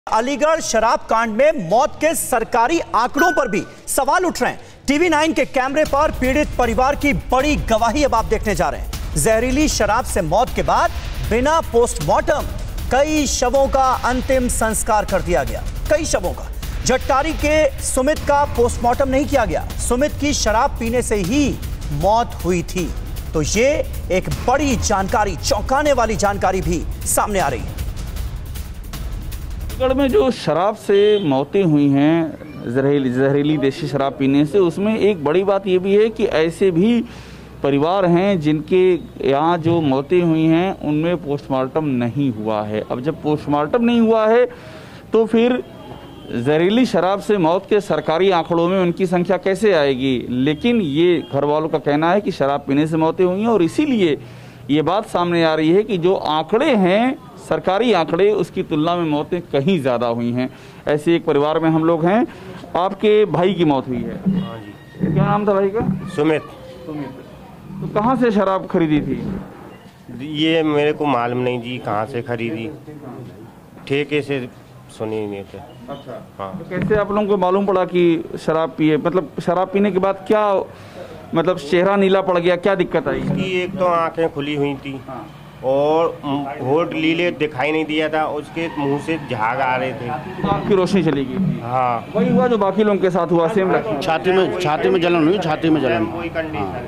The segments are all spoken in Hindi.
अलीगढ़ शराब कांड में मौत के सरकारी आंकड़ों पर भी सवाल उठ रहे हैं। टीवी 9 के कैमरे पर पीड़ित परिवार की बड़ी गवाही अब आप देखने जा रहे हैं। जहरीली शराब से मौत के बाद बिना पोस्टमार्टम कई शवों का अंतिम संस्कार कर दिया गया। कई शवों का जट्टारी के सुमित का पोस्टमार्टम नहीं किया गया। सुमित की शराब पीने से ही मौत हुई थी। तो ये एक बड़ी जानकारी, चौंकाने वाली जानकारी भी सामने आ रही है। अलीगढ़ में जो शराब से मौतें हुई हैं जहरीली देशी शराब पीने से, उसमें एक बड़ी बात ये भी है कि ऐसे भी परिवार हैं जिनके यहाँ जो मौतें हुई हैं उनमें पोस्टमार्टम नहीं हुआ है। अब जब पोस्टमार्टम नहीं हुआ है तो फिर जहरीली शराब से मौत के सरकारी आंकड़ों में उनकी संख्या कैसे आएगी। लेकिन ये घर वालों का कहना है कि शराब पीने से मौतें हुई हैं और इसीलिए ये बात सामने आ रही है कि जो आंकड़े हैं, सरकारी आंकड़े, उसकी तुलना में मौतें कहीं ज़्यादा हुई हैं। ऐसे एक परिवार में हम लोग हैं। आपके भाई की मौत हुई है। हाँ जी। क्या नाम था भाई का? सुमित। तो कहाँ से शराब खरीदी थी? ये मेरे को मालूम नहीं जी कहाँ से खरीदी, ठेके से सुने नहीं थे। अच्छा। हाँ। तो कैसे आप लोगों को मालूम पड़ा कि शराब पिए? मतलब शराब पीने के बाद क्या, मतलब चेहरा नीला पड़ गया, क्या दिक्कत आई? कि एक तो आंखें खुली हुई थी। हाँ। और होठ लीले दिखाई नहीं दिया था, उसके मुंह से झाग आ रहे थे। आँख की रोशनी चली गई। हाँ, वही हुआ जो बाकी लोगों के साथ हुआ, सेम लक्षण। छाती में जलन हुई, छाती में जलन। वही कंडीशन,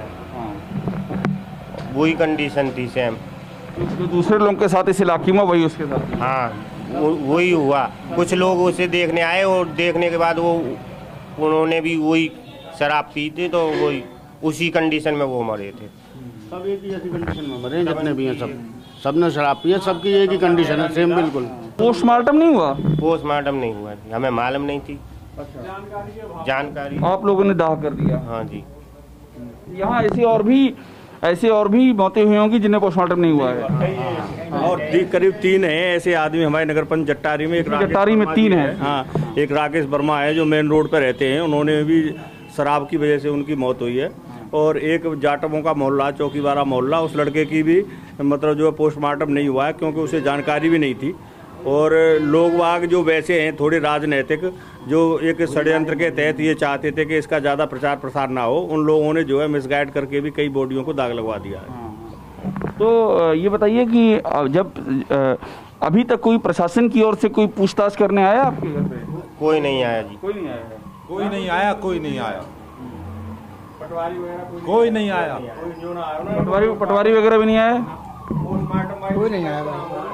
वही कंडीशन थी सेम। जो दूसरे लोगों के साथ इस इलाके में वही उसके साथ? हाँ, वही हुआ। कुछ लोग उसे देखने आए और देखने के बाद उन्होंने भी वही शराब पी थी, तो वही उसी कंडीशन में वो मरे थे। सब एक ही ऐसी कंडीशन में मरे जितने भी हैं, सबने शराब पी है, सबकी एक ही कंडीशन है, सेम बिल्कुल। पोस्टमार्टम नहीं हुआ? पोस्टमार्टम नहीं हुआ, हमें मालूम नहीं थी। अच्छा। जानकारी आप लोगों ने दाह कर दिया? हाँ जी। यहाँ ऐसे और भी मौतें हुई होंगी जिन्हें पोस्टमार्टम नहीं हुआ है। और करीब 3 हैं ऐसे आदमी हमारे नगर पंचायत जट्टारी में। जट्टारी में 3 है। हाँ, एक राकेश वर्मा है जो मेन रोड पर रहते हैं, उन्होंने भी शराब की वजह से उनकी मौत हुई है। और एक जाटवों का मोहल्ला, चौकीबारा मोहल्ला, उस लड़के की भी मतलब जो है पोस्टमार्टम नहीं हुआ है क्योंकि उसे जानकारी भी नहीं थी। और लोग वाग जो वैसे हैं थोड़े राजनैतिक, जो एक षड्यंत्र के तहत ये चाहते थे कि इसका ज़्यादा प्रचार प्रसार ना हो, उन लोगों ने जो है मिसगाइड करके भी कई बॉडियों को दाग लगवा दिया है। तो ये बताइए कि जब अभी तक कोई प्रशासन की ओर से कोई पूछताछ करने आया आपके घर पे? कोई नहीं आया जी। कोई नहीं आया है? कोई नहीं आया, कोई नहीं आया, पटवारी वगैरह कोई नहीं आया, पटवारी वगैरह भी नहीं आया? कोई नहीं आया,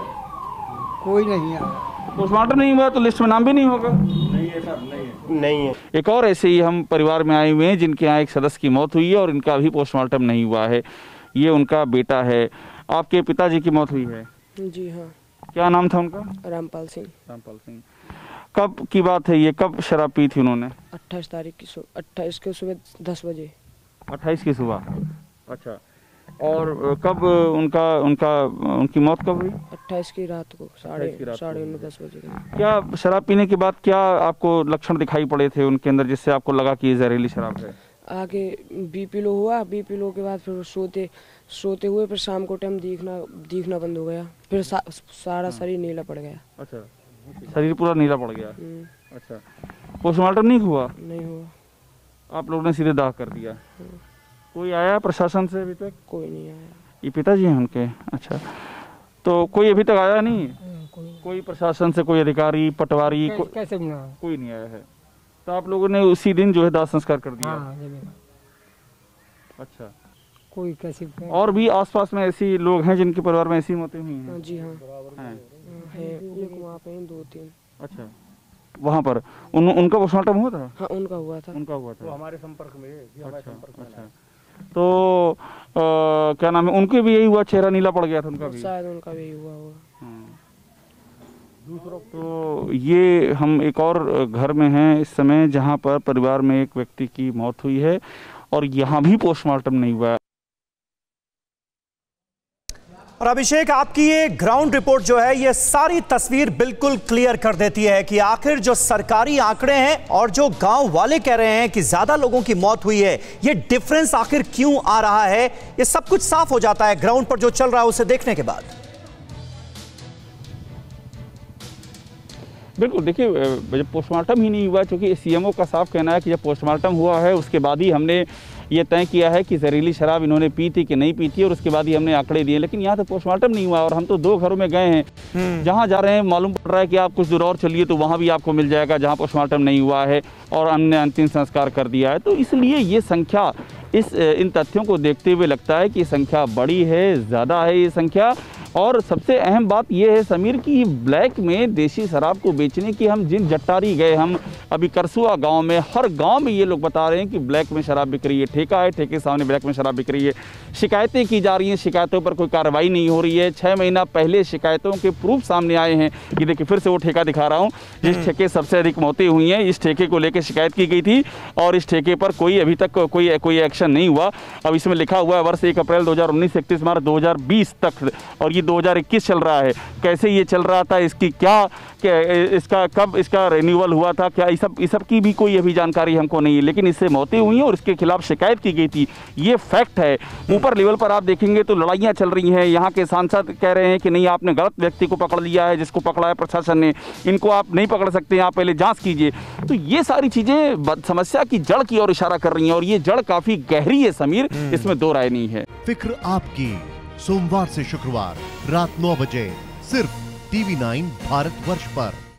कोई नहीं आया। पोस्टमार्टम नहीं हुआ तो लिस्ट में नाम भी नहीं होगा? नहीं है। एक और ऐसे ही हम परिवार में आए हुए हैं जिनके यहाँ एक सदस्य की मौत हुई है और इनका अभी पोस्टमार्टम नहीं हुआ है। ये उनका बेटा है। आपके पिताजी की मौत हुई है? जी हाँ। क्या नाम था उनका? रामपाल सिंह। रामपाल सिंह। कब की बात है ये? कब शराब पी थी उन्होंने? 28 तारीख की 28 के सुबह 10 बजे। 28 की सुबह? अच्छा। और कब उनकी मौत कब हुई? 28 की रात को साढ़े 9-10 बजे। क्या शराब पीने के बाद क्या आपको लक्षण दिखाई पड़े थे उनके अंदर जिससे आपको लगा कि ये जहरीली शराब है? आगे बीपी लो हुआ, बीपी लो के बाद फिर सोते हुए फिर शाम को टाइम दिखना बंद हो गया, फिर सारा शरीर नीला पड़ गया। अच्छा, शरीर पूरा नीला पड़ गया। अच्छा। पोस्टमार्टम नहीं हुआ? नहीं हुआ। आप लोगों ने सीधे दाह कर दिया? कोई आया प्रशासन से अभी तक? कोई नहीं आया। ये पिताजी हैं उनके? अच्छा। तो कोई अभी तक आया नहीं? कोई प्रशासन से कोई अधिकारी, पटवारी? कैसे कोई नहीं आया है। तो आप लोगों ने उसी दिन जो है दाह संस्कार कर दिया? अच्छा। कोई कैसे? और भी आसपास में ऐसी लोग हैं जिनके परिवार में ऐसी मौतें हुई हैं? जी हाँ, एक वहाँ पे 2-3। अच्छा। वहाँ पर उनका पोस्टमार्टम हुआ था? हाँ, उनका हुआ था। वो हमारे संपर्क में है। अच्छा। तो क्या नाम है, उनके भी यही हुआ, चेहरा नीला पड़ गया था उनका भी? शायद उनका भी हुआ होगा। तो ये हम एक और घर में हैं इस समय जहाँ पर परिवार में एक व्यक्ति की मौत हुई है और यहाँ भी पोस्टमार्टम नहीं हुआ है। और अभिषेक, आपकी ये ग्राउंड रिपोर्ट जो है ये सारी तस्वीर बिल्कुल क्लियर कर देती है कि आखिर जो सरकारी आंकड़े हैं और जो गांव वाले कह रहे हैं कि ज्यादा लोगों की मौत हुई है, ये डिफरेंस आखिर क्यों आ रहा है, ये सब कुछ साफ हो जाता है ग्राउंड पर जो चल रहा है उसे देखने के बाद। बिल्कुल, देखिए जब पोस्टमार्टम ही नहीं हुआ, क्योंकि सीएमओ का साफ कहना है कि जब पोस्टमार्टम हुआ है उसके बाद ही हमने ये तय किया है कि जहरीली शराब इन्होंने पी थी कि नहीं पी थी, और उसके बाद ही हमने आंकड़े दिए। लेकिन यहाँ तो पोस्टमार्टम नहीं हुआ और हम तो 2 घरों में गए हैं। जहाँ जा रहे हैं मालूम पड़ रहा है कि आप कुछ दूर और चलिए तो वहाँ भी आपको मिल जाएगा जहाँ पोस्टमार्टम नहीं हुआ है और हमने अंतिम संस्कार कर दिया है। तो इसलिए ये संख्या, इन तथ्यों को देखते हुए लगता है कि संख्या बड़ी है, ज़्यादा है ये संख्या। और सबसे अहम बात यह है समीर कि ब्लैक में देसी शराब को बेचने की हम जिन जट्टारी गए, हम अभी करसुआ गांव में, हर गांव में ये लोग बता रहे हैं कि ब्लैक में शराब बिक रही है, ठेका है, ठेके सामने ब्लैक में शराब बिक रही है। शिकायतें की जा रही हैं, शिकायतों पर कोई कार्रवाई नहीं हो रही है। 6 महीना पहले शिकायतों के प्रूफ सामने आए हैं। ये देखिए फिर से वो ठेका दिखा रहा हूँ जिस ठेके सबसे अधिक मौतें हुई हैं। इस ठेके को लेकर शिकायत की गई थी और इस ठेके पर अभी तक कोई एक्शन नहीं हुआ। अब इसमें लिखा हुआ है वर्ष 1 अप्रैल 2019 से 31 मार्च 2020 तक, और ये 2021 चल रहा है। कैसे ये चल रहा था, इसकी इसका कब इसका रिन्यूअल हुआ था, क्या इस सब की भी कोई अभी जानकारी हमको नहीं है। लेकिन इससे मौतें हुई हैं और इसके खिलाफ शिकायत की गई थी, ये फैक्ट है। ऊपर लेवल पर आप देखेंगे तो लड़ाइयाँ चल रही हैं। यहाँ के सांसद कह रहे हैं कि नहीं, आपने गलत व्यक्ति को पकड़ लिया है, जिसको पकड़ा है प्रशासन ने, इनको आप नहीं पकड़ सकते, आप पहले जाँच कीजिए। तो ये सारी चीज़ें समस्या की जड़ की ओर इशारा कर रही हैं और ये जड़ काफ़ी गहरी है समीर, इसमें 2 राय नहीं है। फिक्र आपकी, सोमवार से शुक्रवार रात 9 बजे सिर्फ TV9 भारतवर्ष पर।